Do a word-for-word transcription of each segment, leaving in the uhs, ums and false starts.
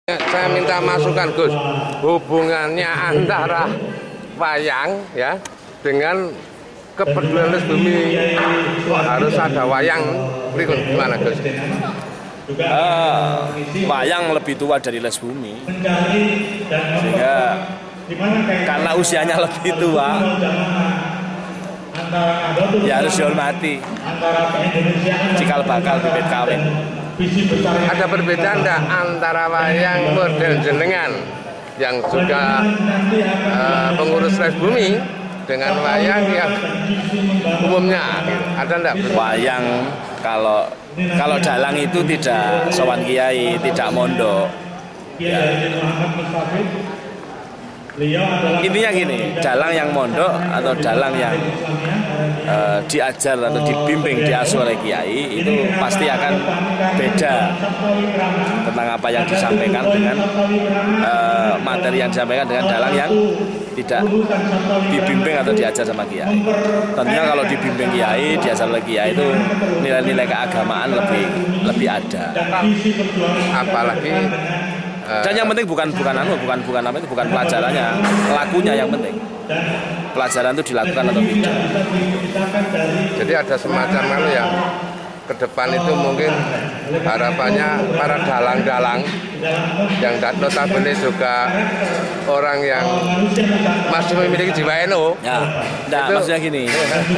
Saya minta masukan, Gus, hubungannya antara wayang ya dengan kepedulian Les Bumi, harus ada wayang, berikut gimana, Gus? Uh, wayang lebih tua dari Les Bumi, sehingga karena usianya lebih tua, ya harus dihormati. Cikal bakal bibit kawin. Ada perbedaan enggak antara wayang model jenengan yang juga uh, pengurus Les Bumi dengan wayang yang umumnya? Ada enggak? Wayang kalau kalau dalang itu tidak sowan kiai, tidak mondok. Ya. Intinya gini, dalang yang mondok atau dalang yang uh, diajar atau dibimbing, diasuh oleh kiai itu pasti akan beda tentang apa yang disampaikan dengan uh, materi yang disampaikan dengan dalang yang tidak dibimbing atau diajar sama kiai. Tentunya kalau dibimbing kiai, diajar oleh kiai itu nilai-nilai keagamaan lebih lebih ada. Apalagi dan yang penting bukan bukan anu bukan bukan apa itu bukan pelajarannya, lakunya yang penting. Pelajaran itu dilakukan atau tidak. Jadi ada semacam anu ya, ke depan itu mungkin harapannya para dalang-dalang yang notabene juga orang yang masih memiliki jiwa N U. Ya, nah, itu, maksudnya gini,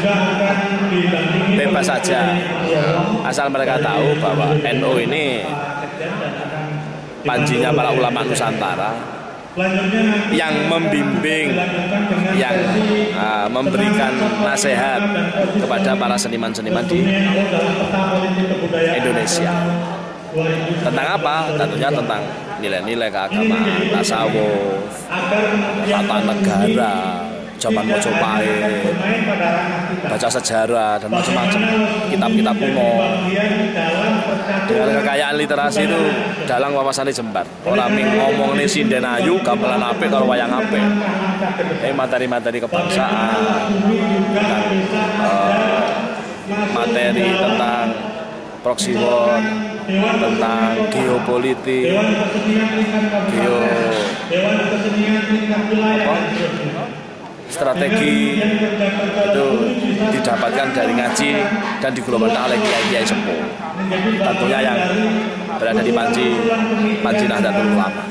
bebas saja, asal mereka tahu bahwa N U ini panjinya para ulama Nusantara yang membimbing, yang uh, memberikan nasihat kepada para seniman-seniman di Indonesia. Tentang apa? Tentunya tentang nilai-nilai keagamaan, tasawuf, tata negara, zaman Mojopahit, baca sejarah dan macam-macam, kitab-kitab kuno. Dengan kekayaan literasi itu dalang wawasannya jembar. Orang ngomong ini sinden ayu, gamelan apik kalau wayang apik. Ini materi-materi kebangsaan, tentang uh, materi tentang proxy war, tentang geopolitik, geo apa? Strategi itu didapatkan dari ngaji dan digulungkan oleh kiai-kiai sepuh. Tentunya yang berada di Panji, Panji Nahdlatul Ulama.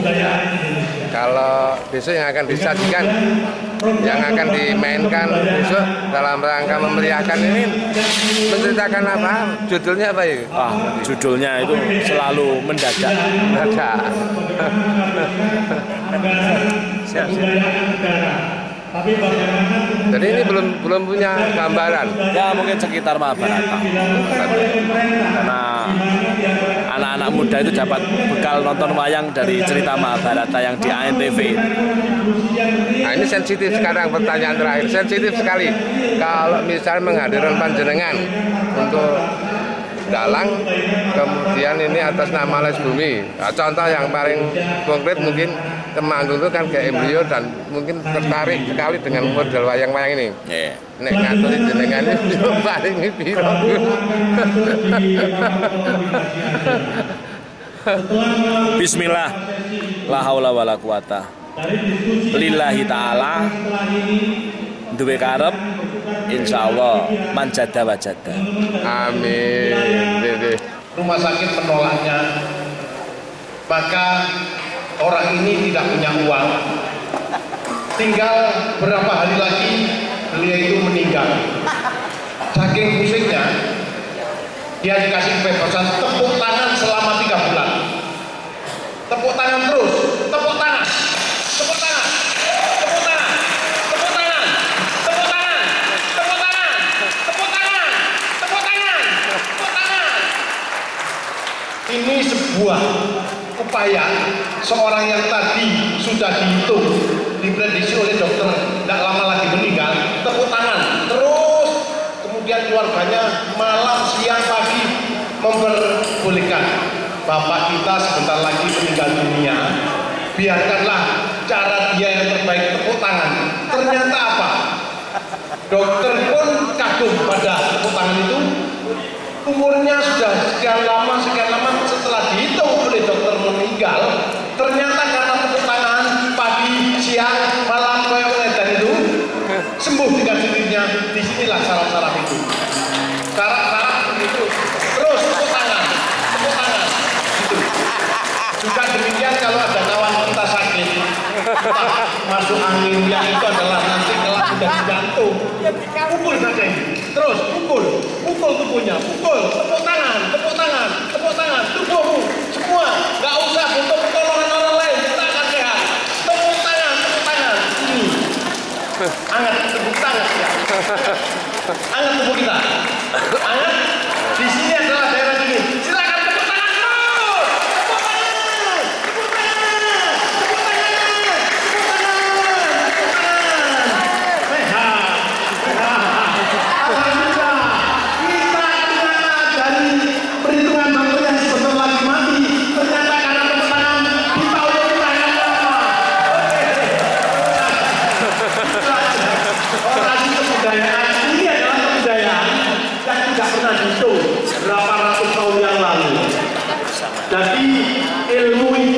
Kalau besok yang akan disajikan, yang akan dimainkan besok dalam rangka memeriahkan ini menceritakan apa? Judulnya apa ya? Ah, judulnya itu selalu mendadak. Mendadak. Siap, siap. Jadi ini belum belum punya gambaran. Ya mungkin sekitar Mahabharata. Karena anak-anak muda itu dapat bekal nonton wayang dari cerita Mahabharata yang di A N T V. Nah ini sensitif sekarang, pertanyaan terakhir, sensitif sekali. Kalau misalnya menghadirkan panjenengan untuk dalang, kemudian ini atas nama Les Bumi. Nah, contoh yang paling konkret mungkin Temanggung itu kan kayak embrio dan mungkin tertarik sekali dengan model wayang-wayang ini. Yeah. Nek ngaturi jenengan ini paling piro. Bismillah, la haula wala quwata lillahi ta'ala, duwe karep insyaallah manjada wajada. Amin. Rumah sakit menolaknya, maka orang ini tidak punya uang. Tinggal berapa hari lagi beliau itu meninggal. Saking pusingnya, dia dikasih kebebasan tepuk tangan selama tiga bulan. Tepuk tangan terus, tepuk tangan, tepuk tangan, tepuk tangan, tepuk tangan, tepuk tangan, tepuk tangan, tepuk tangan, tepuk tangan, tepuk tangan. Ini sebuah upaya seorang yang tadi sudah dihitung, diprediksi oleh dokter tidak lama lagi meninggal, tepuk tangan terus, kemudian keluarganya malam siang pagi memperbolehkan bapak kita sebentar lagi meninggal dunia, biarkanlah cara dia yang terbaik, tepuk tangan. Ternyata apa? Dokter pun kagum pada tepuk tangan itu. Umurnya sudah sekian lama, sekian lama setelah dihitung oleh dokter meninggal, ternyata karena tepuk tangan pagi, siang, malam, dan itu sembuh dengan sendirinya. Disinilah saraf-saraf itu. Saraf-saraf itu terus tepuk tangan, tepuk tangan. Gitu. Juga demikian kalau ada kawan kita sakit, masuk angin, yang itu adalah nanti kelak sudah jantung. Pukul saja, terus pukul, pukul tubuhnya, pukul, tepuk tangan, tepuk tangan, tepuk tangan, tubuhmu semua, nggak usah butuh pertolongan orang lain, kita akan sehat. Tepuk tangan, tepuk tangan, ini, anget tepuk tangan ya, anget tubuh kita, anget. Di sini adalah daerah sini, silakan tepuk tangan terus, tepuk tangan, tepuk tangan, tepuk tangan, tepuk tangan, tepuk tangan, sehat. Alhamdulillah, kita ingat dari perhitungan dokter yang sebentar lagi mati, ternyata karena tepuk tangan kita udah tangan orasi kebudayaan ini adalah kebudayaan yang tidak pernah dihitung berapa ratus tahun yang lalu. Jadi ilmu itu,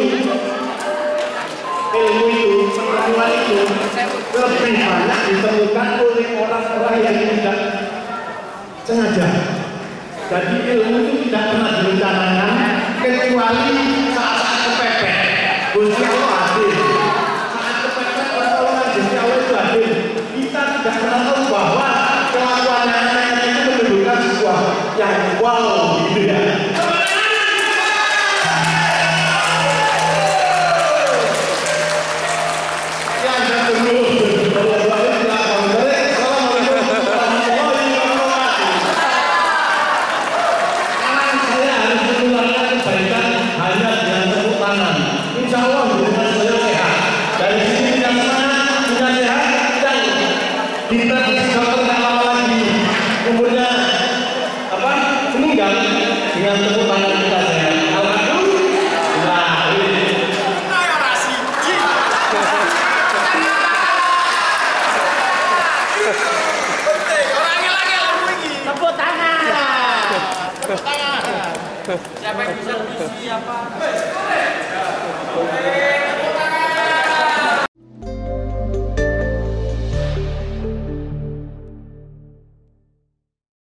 ilmu itu, pengetahuan itu lebih banyak ditemukan oleh orang-orang yang tidak sengaja. Jadi ilmu itu tidak pernah direncanakan kecuali saat-saat kepepet. Gusti Allah hadir. Saat kepepet pertolongan Gusti Allah itu hadir. Kita tidak pernah tahu bahwa kelakuan anak-anak itu menunjukkan sebuah yang wow gitu ya. Siapa yang bisa puisi apa?